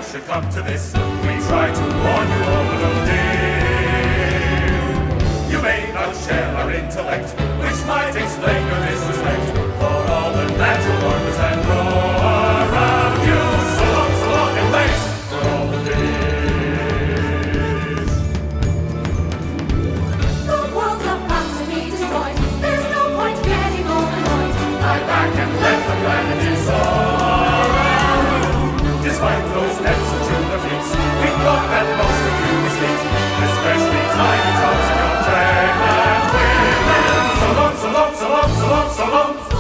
should come to this. We try to warn you all, but oh dear, you may not share our intellect, which might explain your disrespect for all the natural wonders that grow around you. So long, and thanks for all the fish. The world's about to be destroyed. There's no point getting all annoyed. Lie back and let the planet dissolve. Despite those nets of tuna fleets, we thought that most of you was neat, especially tiny tots and your pregnant women. So long, so long, so long, so long, so long.